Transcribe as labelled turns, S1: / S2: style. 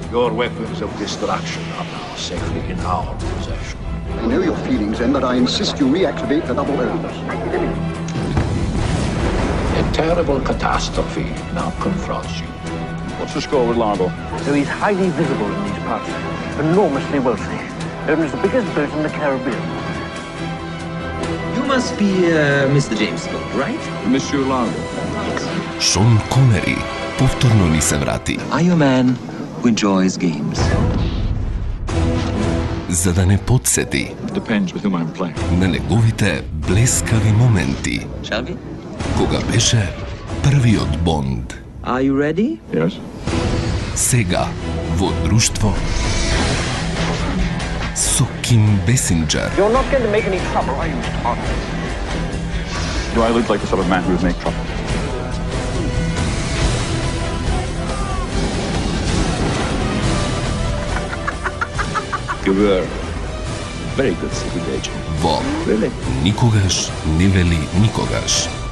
S1: Your weapons of destruction are now safely in our possession.
S2: I know your feelings then, but I insist you reactivate the double O's.
S1: A terrible catastrophe now confronts you.
S3: What's the score with Largo?
S4: So he's highly visible in these parts, enormously wealthy, owns the biggest boat in the Caribbean.
S5: You must be Mr. James Bond, right?
S3: Monsieur Largo.
S6: Sean Connery повторно ни се врати.
S5: Are you a man who enjoys games?
S6: За да не подсети
S3: Depends with whom I'm playing.
S6: на неговите блескави моменти,
S5: Shall we?
S6: кога беше првиот Бонд.
S5: Are you ready?
S3: Yes.
S6: Сега во друштво со Ким Бесинджер.
S4: You're not going to make any trouble, are you, Mr. Bond?
S3: Do I look like the sort of man who would make trouble?
S1: You were very good secret agent.
S6: Во
S5: Really?
S6: Никогаш не вели никогаш.